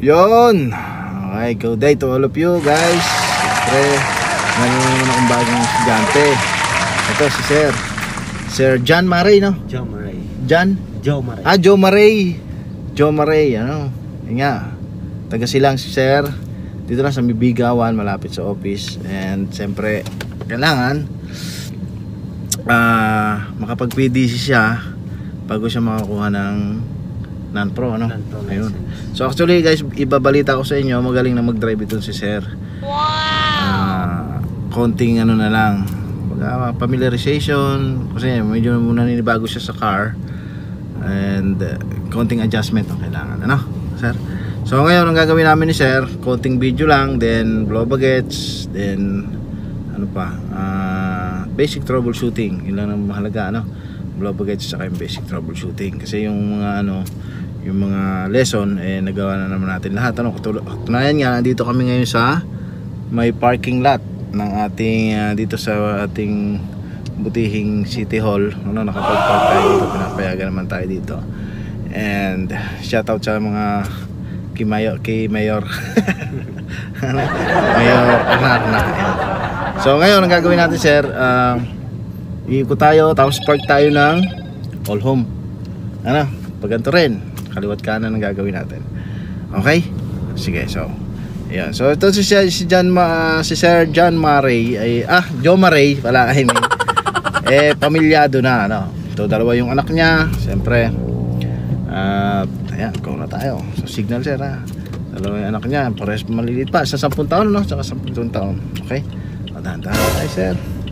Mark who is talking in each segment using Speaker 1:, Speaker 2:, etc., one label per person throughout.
Speaker 1: Yun. Okay, good day to all of you guys. Siyempre, nanonood akong bagong estudyante. Ito si Sir John Maray, no?
Speaker 2: Joe Maray.
Speaker 1: Joe
Speaker 2: Maray.
Speaker 1: Joe Maray. Joe Maray, ano? Yun nga. Taga silang si Sir. Dito lang sa Mibigawan, malapit sa office. And siyempre, kailangan makapag-PDC siya bago siya makakuha ng non-pro, ano? Ayun. So actually guys, ibabalita ko sa inyo, magaling na mag-drive ito si Sir. Wow! Konting ano na lang, familiarization, kasi medyo naninibago siya sa car. And konting adjustment ang kailangan, ano, Sir? So ngayon, ang gagawin namin ni Sir, konting video lang, then blow bagets, then ano pa, basic troubleshooting. Yun lang ang mahalaga, ano? Blow bagets saka yung basic troubleshooting. Kasi yung mga ano, yung mga lesson nagawa na naman natin lahat, ano? Katunayan nga, dito kami ngayon sa may parking lot ng ating dito sa ating butihing City Hall, ano? Nakapag-park tayo dito, pinapayagan naman tayo dito. And shoutout sa mga kay Mayor Mayor Arnak. So ngayon ang gagawin natin, Sir, iikot tayo, tapos park tayo ng all home, ano, pagganto rin, kaliwat kanan ang gagawin natin. Okay? Sige, so ayan. So ito si Sir John Maray ay, Joe Maray pala, I mean, pamilyado na, ano. Ito, dalawa yung anak niya, siyempre. Ayan, go na tayo. So signal, Sir, ha. Dalawa yung anak niya, pares maliliit pa, sa 10 taon, no? Saka 10 taon. Okay? Dahan-dahan tayo, Sir.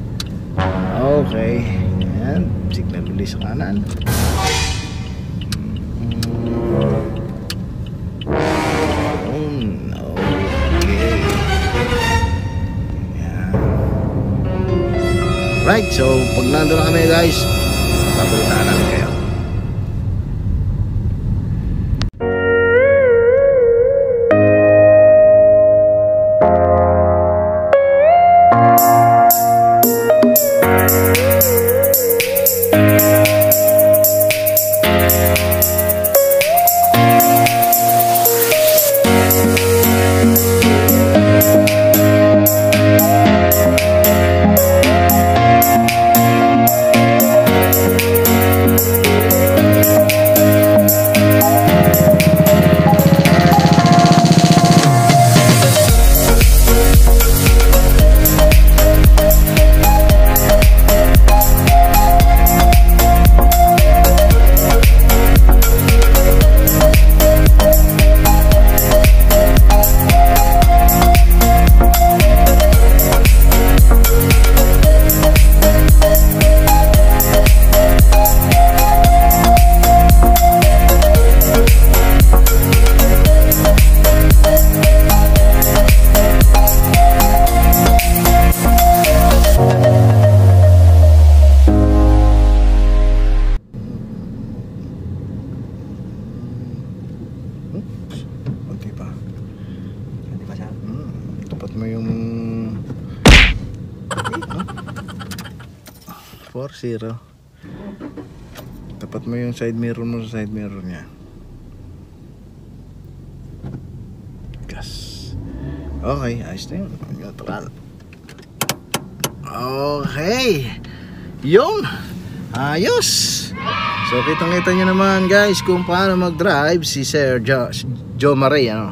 Speaker 1: Okay. Ayan, signal ulit sa kanan. Okay. Ayan. Right, so pag nandun na kami, guys, papalitaan namin kayo. Tapat mo yung 4-0. Tapat mo yung side mirror mo sa side mirror niya. Gas. Okay, ayos na yun. Neutral. Okay. Yun. Ayos. So kitang-kita nyo naman, guys, kung paano mag-drive si Sir Joe Maray, ano.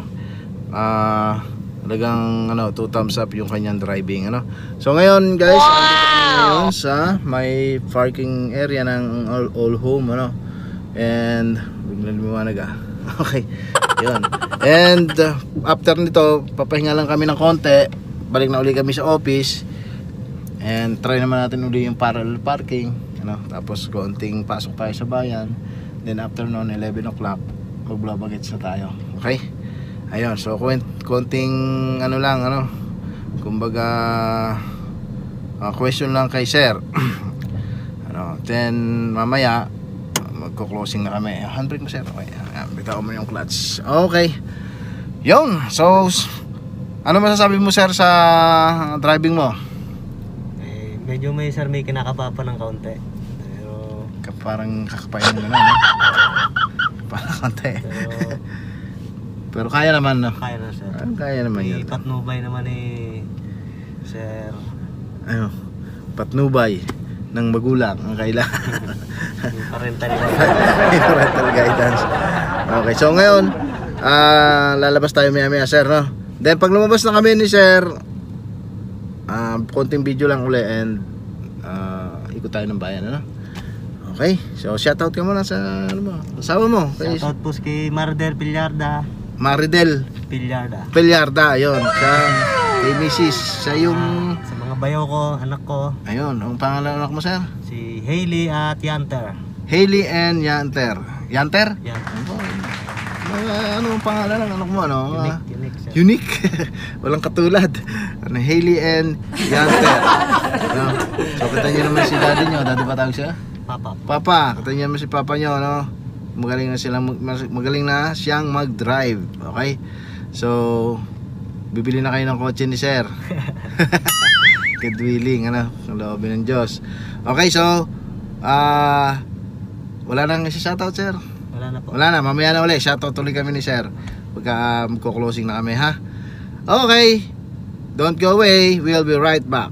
Speaker 1: Talagang ano, 2 thumbs up yung kanyang driving, ano. So ngayon, guys, ngayon sa may parking area ng all home, ano. And biglang lumiwanag, okay. Yun. And after nito, papahinga lang kami ng konti. Balik na uli kami sa office. And try naman natin uli yung parallel parking, ano. Tapos konting pasok tayo sa bayan. Then after noon, 11 o'clock, mag-blow bagets na tayo. Okay? Ayun, so konting ano lang, ano, kumbaga question lang kay Sir. Ano, then mamaya magko-closing na kami. Handbrake mo, Sir. Okay, bitaw mo yung clutch. Okay. Yun, so ano masasabi mo, Sir, sa driving mo?
Speaker 2: Medyo may, Sir, may kinakapapa ng kaunti. Pero
Speaker 1: parang kakapain mo na, no? Parang konti. Pero kaya naman, no?
Speaker 2: Kaya na sir.
Speaker 1: Kaya naman yun.
Speaker 2: Patnubay naman sir.
Speaker 1: Ano, patnubay ng magulang ang kailangan.
Speaker 2: Yung parental
Speaker 1: Parental guidance. Okay, so ngayon, lalabas tayo maya sir, no? Then pag lumabas na kami ni sir, konting video lang uli and ikot tayo ng bayan, ano? Okay, so shoutout ka muna sa ano mo, asawa mo.
Speaker 2: Shoutout po kay Maridel Pillarda.
Speaker 1: Maridel Pillarda, yun. Kay Mrs. Siya yung
Speaker 2: sa mga bayaw ko, anak ko.
Speaker 1: ayun, ang pangalan ng anak mo sir?
Speaker 2: Si Hailey at Yanter.
Speaker 1: Hailey and Yanter. Yanter?
Speaker 2: Yan.
Speaker 1: Ano ang pangalan ng anak mo, ano?
Speaker 2: Unique sir.
Speaker 1: Unique. Walang katulad. Ano, Hailey and Yanter. Ano? So kita niyo naman si daddy niyo, daddy ba tawag siya? Papa, kita niyo naman si papa niyo, no? Magaling na siyang mag-drive. Okay? So bibili na kayo ng kotse ni sir. Kadwiling, ano? Ang loobin ng Diyos. Okay, so wala nang isa-shoutout sir.
Speaker 2: Wala na po.
Speaker 1: Wala na, mamaya na ulit. Shoutout ulit kami ni sir pagka magko-closing na kami, ha? Okay, don't go away. We'll be right back.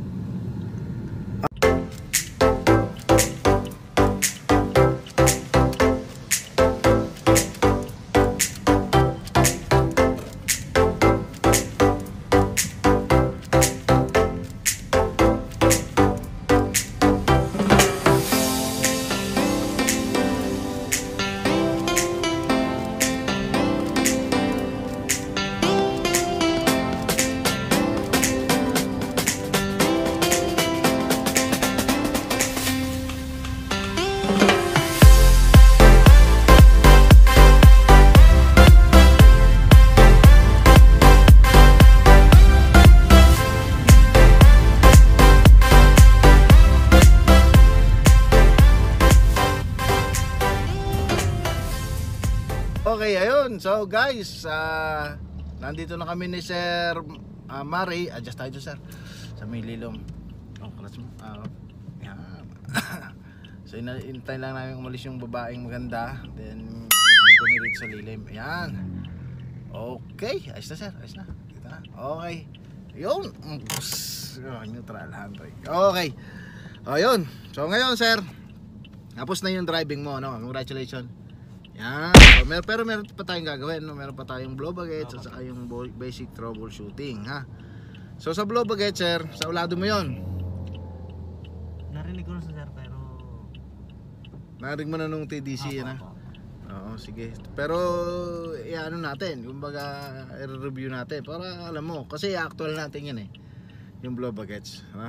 Speaker 1: Okay, ayun. So guys, nandito na kami ni Sir Mari. Adjust tayo sir sa may lilom. Oh, clutch mo. Yan. So inintay lang namin umalis yung babaeng maganda. Then nagkumirit sa lilim. Ayan. Okay, ayos na sir. Ayos na. Dito na. Okay. Ayun. Neutral handbrake. Okay. Ayun. So ngayon sir, tapos na yung driving mo, no? Congratulations. Yan. So, pero meron pa tayong gagawin, no? Meron pa tayong blow baguettes at saka yung basic troubleshooting, ha? So sa blow baguette sir, sa ulado mo yon.
Speaker 2: Narinig ko na sir, pero
Speaker 1: narinig mo na nung TDC, yan, ha? Oo, sige. Pero ano natin, kumbaga i-review natin para alam mo, kasi actual natin yan eh. Yung blow baguettes, ha?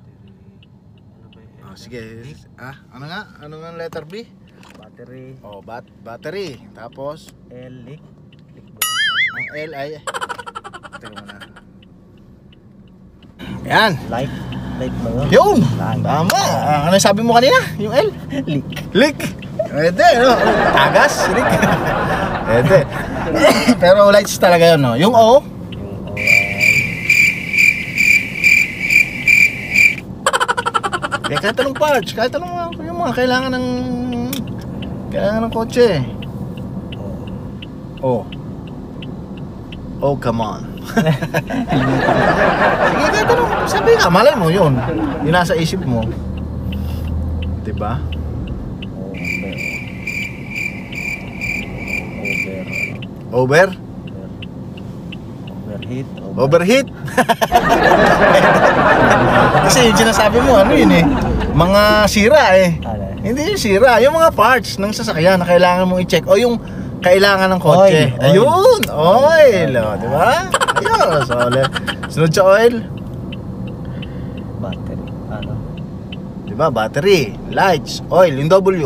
Speaker 1: Oh, sige. Ano nga? Ano nga letter B?
Speaker 2: Battery.
Speaker 1: Oh, battery. Tapos
Speaker 2: L, leak.
Speaker 1: ang L ay teka muna. Yan.
Speaker 2: Light ba yun?
Speaker 1: Yun. Tama. Ano sabi mo kanina? Yung L? Leak. Ede, no? Tagas. Leak. Ede. Pero lights talaga yun, no? Yung O? Kahit anong parts, kahit anong yung mga kailangan ng kotse. Oh, come on. Sige, kahit anong sabi ka, malay mo yun. Yung nasa isip mo, diba? Overheat. Kasi yung sinasabi mo, ano yun eh, mga sira eh. Hindi yung sira, yung mga parts ng sasakyan na kailangan mong i-check o yung kailangan ng kotse.
Speaker 2: Oil.
Speaker 1: Ayun, oil, di ba? Ayun, so sunod sa oil,
Speaker 2: Battery. Ano?
Speaker 1: di ba? Battery, lights, oil, yung W.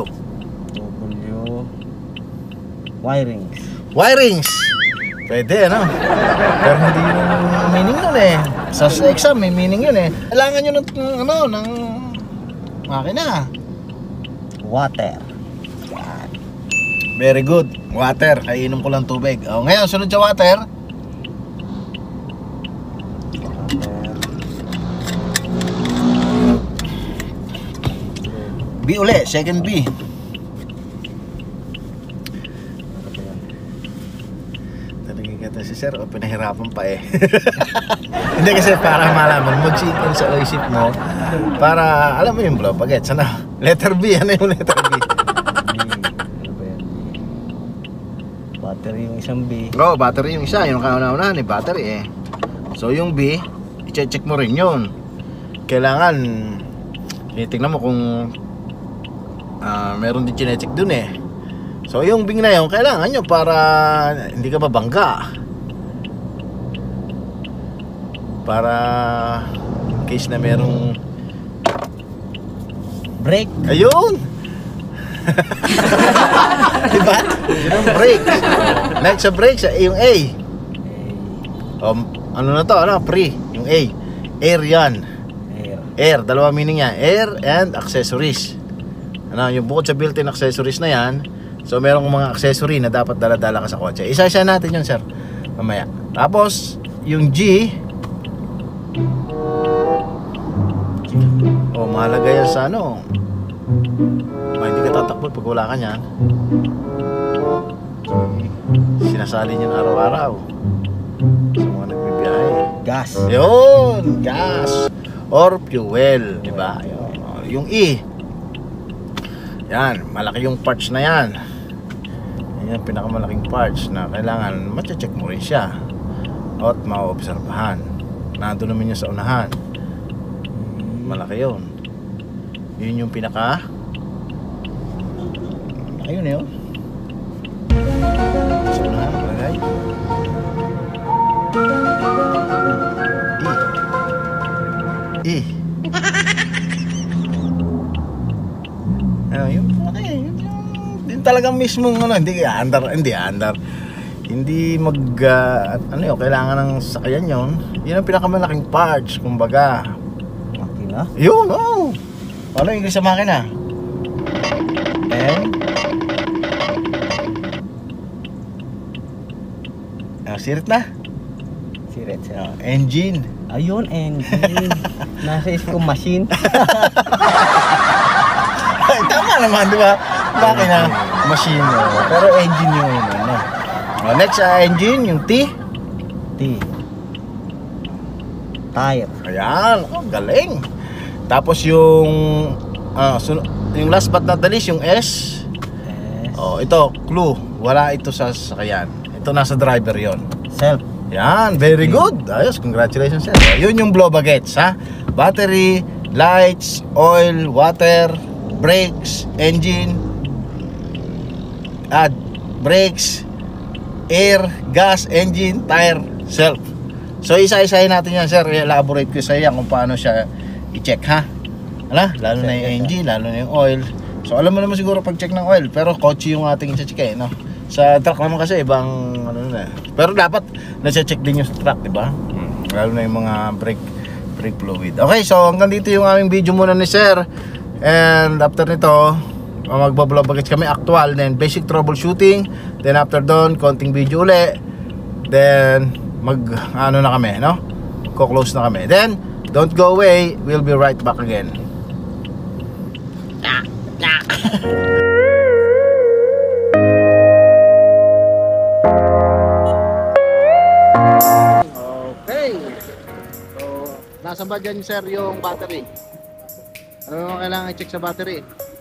Speaker 1: Wirings. Pwede, ano? Pero hindi yun ang meaning nun eh. Sa exam, may meaning yun eh. Kailangan nyo ng makina.
Speaker 2: Water.
Speaker 1: Very good. Water. Kainom ko lang tubig. Oh, ngayon, sunod sa water. B uli. Second B. Talagang kata si sir, pinahirapan pa eh. Hindi kasi para malaman, mag-sequence sa isip mo, para alam mo yung blow bagets, ano? Letter B, ano yung letter B?
Speaker 2: Battery yung isang B.
Speaker 1: Oo, battery yung isa, yung kauna-unahan eh, battery eh. So yung B, i-check mo rin yun. Kailangan, tingnan mo kung meron din chinecheck dun eh. So yung bing na yun, kailangan nyo para hindi ka babangga. Para in case na merong
Speaker 2: Brake.
Speaker 1: ayun! Diba? Yun ang brakes. Next sa brakes, yung A. Ano na to? Ano? Pre. Yung A. Air yan. Air. Dalawa meaning yan. Air and accessories. Ano? Yung bukod sa built-in accessories na yan, so merong mga accessory na dapat dala-dala ka sa kotse. Isa-isa natin yun, sir. Mamaya. Tapos, yung G. Oh, mahalaga yan sa ano. Hindi ka tatakbo pag wala ka niyan. Sinasali niyan araw-araw sa mga nagbibiyahe.
Speaker 2: Gas.
Speaker 1: Yun, gas or fuel, di ba? Yung E. Yan, malaki yung parts na yan. Yan yung pinakamalaking parts na kailangan ma-check mo rin siya at maobserbahan. Nandun naman yun sa unahan. Malaki yun. Yun yung pinaka ayun yun. Sa unahan, malagay. E. Yung yung talagang mismong ano, hindi mag ano yun, kailangan ng sakyan yun. Yun ang pinakamalaking parts, kumbaga.
Speaker 2: Makina?
Speaker 1: Yun, oh. Ano yung English sa makina? Sirit na?
Speaker 2: Sirit siya.
Speaker 1: Engine.
Speaker 2: Ayun, engine. Nasa isip ko machine.
Speaker 1: Ay, tama naman, di ba? Makina, machine. Pero engine yung ano. Next, engine, yung T.
Speaker 2: T. Tire.
Speaker 1: Ayan, oh, galing. Tapos yung yung last but not the least, yung S. Oh, ito, clue. Wala ito sa sasakyan. Ito nasa driver yon.
Speaker 2: Self.
Speaker 1: Yan, very good. Ayos, congratulations sir. Yun yung blow bagets, ha? Battery, lights, oil, water, brakes, engine, brakes, air, gas, engine, tire, self. So isa-isahin natin yan sir. I-elaborate ko sa iyo kung paano siya i-check, ha? Lalo na yung engine, lalo na yung oil. So alam mo naman siguro pag-check ng oil, pero kotse yung ating i-check eh, no? Sa truck naman kasi ibang ano na. Pero dapat na-check din yung truck, di ba? Lalo na yung mga brake fluid. Okay, so hanggang dito yung aming video muna ni sir. And after nito, magbablog bagets kami actual, then basic troubleshooting, then after doon konting video uli, then ano na kami, no? Ko-close na kami. Then don't go away, we'll be right back again. Okay. So, nasa ba dyan sir yung battery? Ano naman kailangan i-check sa battery?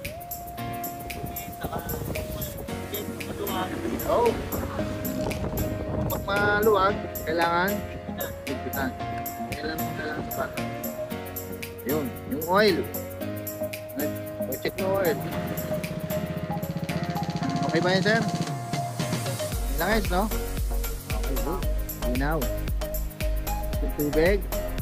Speaker 1: Oh. Pag maluwag, kailangan ligpitan. Kailangan sa battery. Yun, yung oil. Check mo oil. Okay ba yan sir? Langis, no? Okay, good. Linaw. Tubig.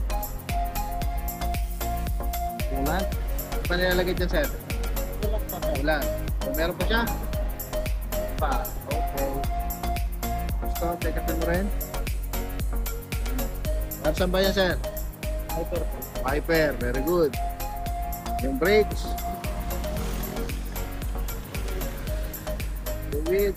Speaker 1: Ulan. Ano pa nilalagay dyan sir? Ulan. So, meron pa siya? Pa. Okay. Gusto, check up mo rin. Saan ba yan sir? Piper. Piper, very good. Yung brakes. Fluid.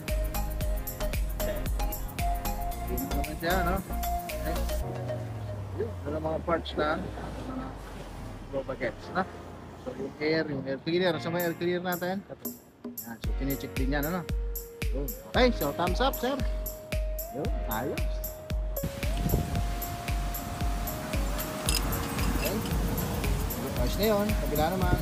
Speaker 1: Yun naman siya, no? Okay. Yun, yung mga parts na blow bagets, no? So yung air cleaner, sa may air cleaner natin. Yan, so tinicheck din yan, ano? Okay, so thumbs up, sir. Yun. Ayos. Okay. Ayos na yun. Kabila naman.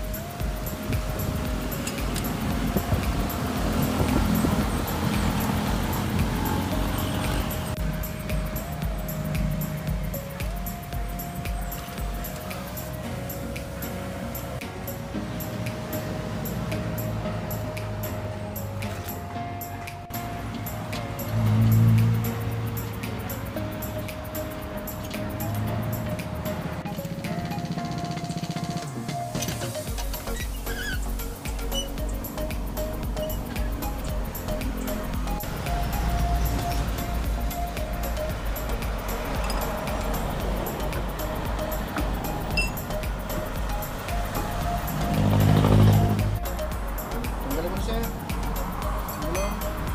Speaker 1: Tanggalin mo na siya. Simulong.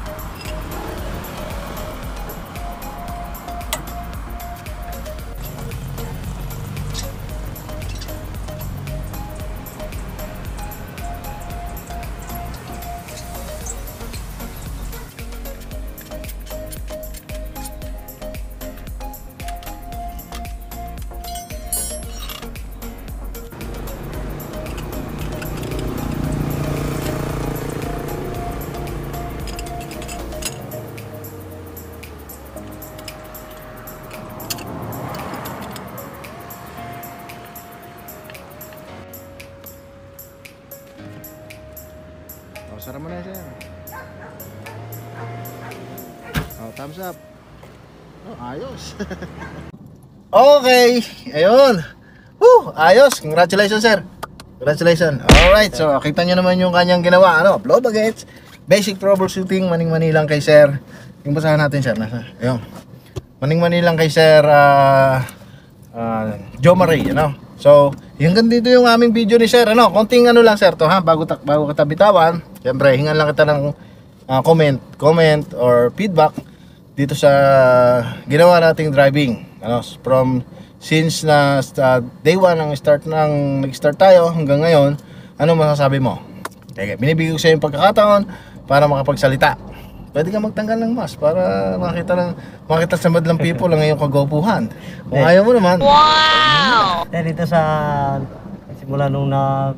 Speaker 1: Oh, sarap mo na siya. Oh, thumbs up. Oh, ayos. Okay, ayun. Woo, ayos. Congratulations, sir. Congratulations. Alright, so kita nyo naman yung kanyang ginawa. Ano, blow baguettes, basic troubleshooting, maning-mani lang kay sir. Yung basahan natin, sir. Nasa, ayun. Maning-mani lang kay sir Joe Marie, ano. So, yung ganito yung aming video ni sir, ano, konting ano lang sir to ha, bago kita bitawan. Siyempre, hingan lang kita ng comment or feedback dito sa ginawa nating driving. Ano, from since na day 1 nag-start tayo hanggang ngayon, ano masasabi mo? Okay, binibigay ko sa iyo yung pagkakataon para makapagsalita. Pwede ka magtanggal ng mask para makita sa madlang people ang iyong kagwapuhan. Kung ayaw mo naman.
Speaker 3: Wow!
Speaker 2: Dito sa simula nung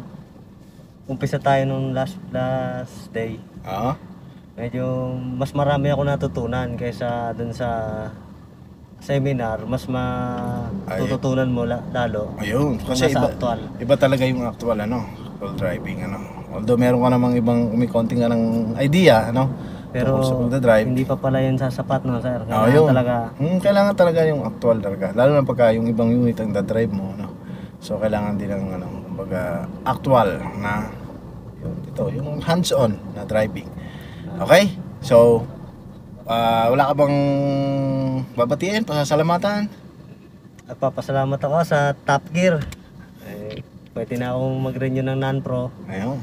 Speaker 2: umpisa tayo nung last day, medyo mas marami ako natutunan kaysa dun sa seminar. Mas matututunan mo lalo.
Speaker 1: Ayun,
Speaker 2: kung
Speaker 1: kasi
Speaker 2: nasa actual.
Speaker 1: iba talaga yung actual actual driving Although meron ka namang ibang konting ng idea
Speaker 2: Pero
Speaker 1: tungkol sa pagdadrive.
Speaker 2: hindi pa pala yun sasapat, no, sir?
Speaker 1: Yun.
Speaker 2: Talaga.
Speaker 1: Kailangan talaga yung actual talaga. Lalo na pagka yung ibang unit ang dadrive mo, So kailangan din ng kumbaga actual na yung hands-on na driving. Okay? So wala ka bang babatiin, pasasalamatan?
Speaker 2: At papasalamat ako sa Top Gear. Pwede na akong mag-renew ng non-pro.
Speaker 1: Ayun.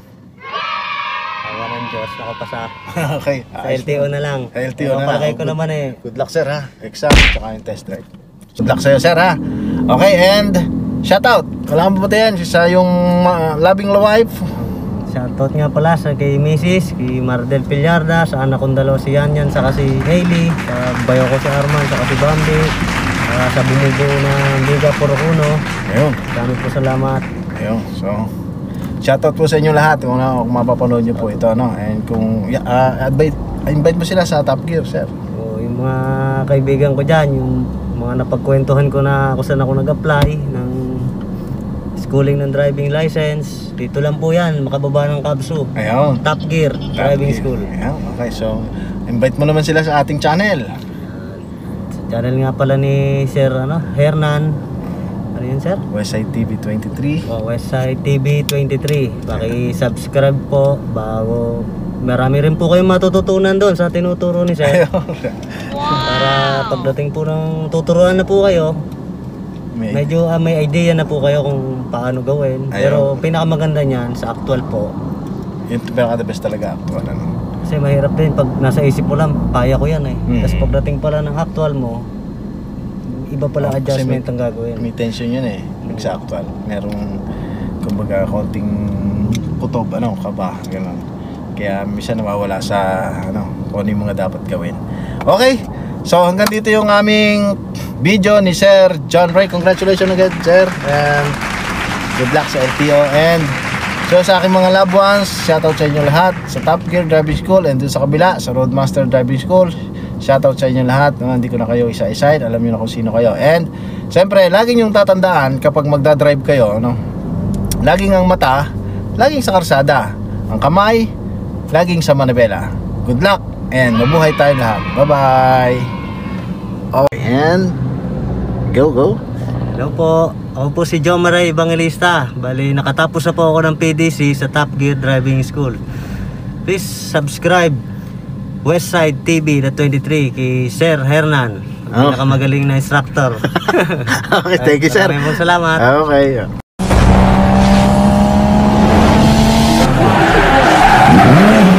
Speaker 2: Awa ng Diyos, nakapasa.
Speaker 1: Okay.
Speaker 2: Sa LTO na lang.
Speaker 1: Sa LTO na lang.
Speaker 2: Palagay ko naman
Speaker 1: Good luck sir ha. Exam tsaka yung test drive. Good luck sa'yo sir ha. Okay, and shout out. Kailangan mo ba yan sa yung loving wife?
Speaker 2: Shoutout nga pala sa kay Mrs., kay Mardel Pillarda, sa anak kong dalawa si Yanyan, saka si Hailey, sa bayo ko si Arman, saka si Bambi, sa bumubuo ng Liga Porocuno.
Speaker 1: Ayun.
Speaker 2: Dami po salamat.
Speaker 1: Ayun. So, shoutout po sa inyo lahat kung mapapanood nyo po ito, and kung invite mo sila sa Top Gear, sir.
Speaker 2: So, yung mga kaibigan ko dyan, yung mga napagkwentuhan ko na kung saan ako nag-apply ng schooling ng driving license, dito lang po yan, makababa ng Kabsu.
Speaker 1: Ayun.
Speaker 2: Top Gear Driving
Speaker 1: Gear.
Speaker 2: School.
Speaker 1: Ayun. Okay, so invite mo naman sila sa ating channel.
Speaker 2: Sa channel nga pala ni Sir Hernan. Ano yun, sir?
Speaker 1: Westside TV 23.
Speaker 2: Westside TV 23. Paki-subscribe po bago. Marami rin po kayong matututunan doon sa tinuturo ni Sir. Para pagdating po ng tuturuan na po kayo, medyo may idea na po kayo kung paano gawin. Pero pinakamaganda niyan sa actual po.
Speaker 1: Yung pinaka the best talaga actual
Speaker 2: Kasi mahirap din pag nasa isip mo lang, kaya ko yan Tapos pagdating pala ng actual mo, iba pala adjustment ang gagawin.
Speaker 1: May tension yun pag sa actual. Merong kumbaga konting kutob, kaba, gano'n. Kaya minsan nawawala sa kung ano yung mga dapat gawin. Okay, So hanggang dito yung aming video ni Sir John Ray. Congratulations again, sir, and good luck sa LTO. And so sa aking mga loved ones, shoutout sa inyo lahat sa Top Gear Driving School, and dun sa kabila sa Roadmaster Driving School, shoutout sa inyo lahat. Hindi ko na kayo isa-isa, alam niyo na kung sino kayo. And siyempre, laging yung tatandaan kapag magdadrive kayo, no? Laging ang mata, laging sa karsada, ang kamay laging sa manibela. Good luck and mabuhay tayong lahat. Bye-bye. Okay, and go.
Speaker 2: Hello po. Ako po si John Maray Evangelista. Bali, nakatapos na po ako ng PDC sa Top Gear Driving School. Please subscribe Westside TV na 23 kay Sir Hernan, pinakamagaling na instructor.
Speaker 1: Okay, thank you, sir.
Speaker 2: Maraming salamat.
Speaker 1: Okay.